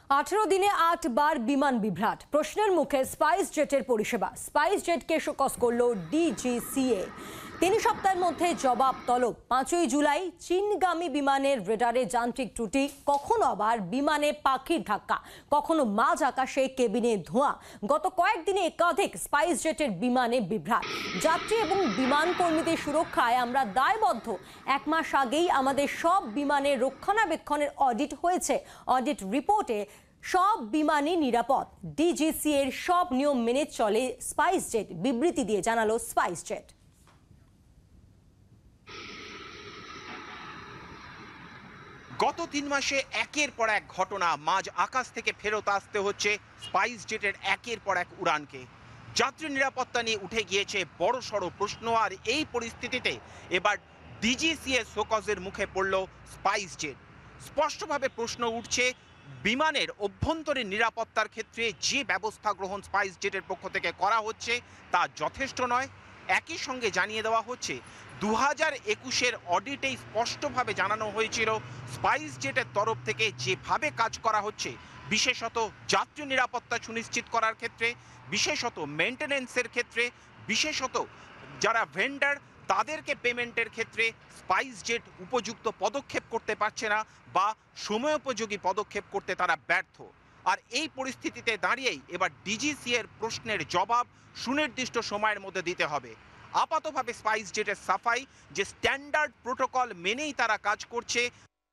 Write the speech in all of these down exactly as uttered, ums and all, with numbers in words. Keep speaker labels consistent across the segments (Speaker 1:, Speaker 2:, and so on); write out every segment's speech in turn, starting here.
Speaker 1: আঠারো দিনে আট বার বিমান বিভ্রাট, প্রশ্নের মুখে স্পাইস জেটের পরিষেবা। স্পাইস জেটকে শোকজ করল ডিজিসিএ। তিন সপ্তাহের মধ্যে জবাব তলব। পাঁচই জুলাই চীনগামী বিমানের রেডারে যান্ত্রিক ত্রুটি, কখনো আবার বিমানে পাখির ধাক্কা, কখনো মাঝ আকাশে কেবিনে ধোঁয়া। গত কয়েকদিনে একাধিক স্পাইস জেটের বিমানে বিভ্রাট। যাত্রী এবং বিমান কর্মীদের সুরক্ষায় আমরা দায়বদ্ধ। এক মাস আগেই আমাদের সব বিমানের রক্ষণাবেক্ষণের অডিট হয়েছে। অডিট রিপোর্টে সব বিমানই নিরাপদ। ডিজিসি এর সব নিয়ম মেনে চলে স্পাইস জেট, বিবৃতি দিয়ে জানালো স্পাইস জেট।
Speaker 2: গত তিন মাসে একের পর এক ঘটনা, মাঝ আকাশ থেকে ফেরত আসতে হচ্ছে স্পাইস জেটের একের পর এক উড়ানকে। যাত্রী নিরাপত্তা নিয়ে উঠে গিয়েছে বড় সড় প্রশ্ন, আর এই পরিস্থিতিতে এবার ডিজিসি এর শোকজের মুখে পড়ল স্পাইস জেট। স্পষ্টভাবে প্রশ্ন উঠছে, বিমানের অভ্যন্তরীণ নিরাপত্তার ক্ষেত্রে যে ব্যবস্থা গ্রহণ স্পাইস জেটের পক্ষ থেকে করা হচ্ছে তা যথেষ্ট নয়। একই সঙ্গে জানিয়ে দেওয়া হচ্ছে দু হাজার একুশের অডিটেই স্পষ্টভাবে জানানো হয়েছিল স্পাইস জেটের তরফ থেকে যেভাবে কাজ করা হচ্ছে, বিশেষত যাত্রী নিরাপত্তা সুনিশ্চিত করার ক্ষেত্রে, বিশেষত মেনটেনেন্সের ক্ষেত্রে, বিশেষত যারা ভেন্ডার তাদেরকে পেমেন্টের ক্ষেত্রে স্পাইস জেট উপযুক্ত পদক্ষেপ করতে পারছে না বা সময়োপযোগী পদক্ষেপ করতে তারা ব্যর্থ। আর এই পরিস্থিতিতে দাঁড়িয়েই এবার ডিজিসি এর প্রশ্নের জবাব সুনির্দিষ্ট সময়ের মধ্যে দিতে হবে। আপাতভাবে স্পাইস জেটের সাফাই যে স্ট্যান্ডার্ড প্রোটোকল মেনেই তারা কাজ করছে।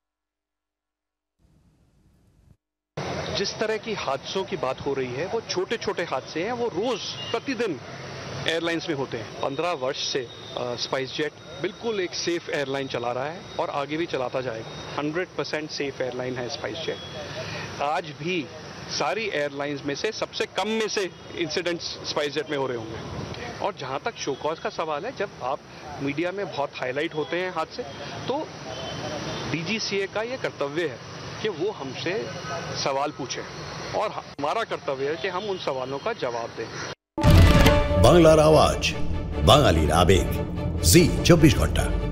Speaker 3: जिस तरह की हादसों की बात हो रही है वो छोटे छोटे हादसे हैं, वो रोज प्रतिदिन एयरलाइंस में होते हैं। पंद्रह वर्ष से स्पाइस जेट बिल्कुल एक सेफ एयरलाइन चला रहा है और आगे भी चलाता जाएगा। हंड्रेड परसेंट सेफ एयरलाइन है स्पाइस जेट। आज भी सारी एयरलाइंस में से सबसे कम में से इंसिडेंट्स स्पाइस जेट में हो रहे होंगे। और जहां तक शो कॉज का सवाल है, जब आप मीडिया में बहुत हाईलाइट होते हैं हादसे, तो डीजीसीए का ये कर्तव्य है कि वो हमसे सवाल पूछे और हमारा कर्तव्य है कि हम उन सवालों का जवाब दें।
Speaker 4: बांग्लार आवाज, बांगालीर आवेग, जी चौबीस घंटा।